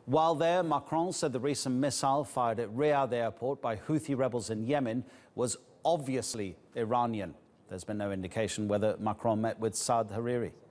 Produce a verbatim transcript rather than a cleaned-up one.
While there, Macron said the recent missile fired at Riyadh airport by Houthi rebels in Yemen was obviously Iranian. There's been no indication whether Macron met with Saad Hariri.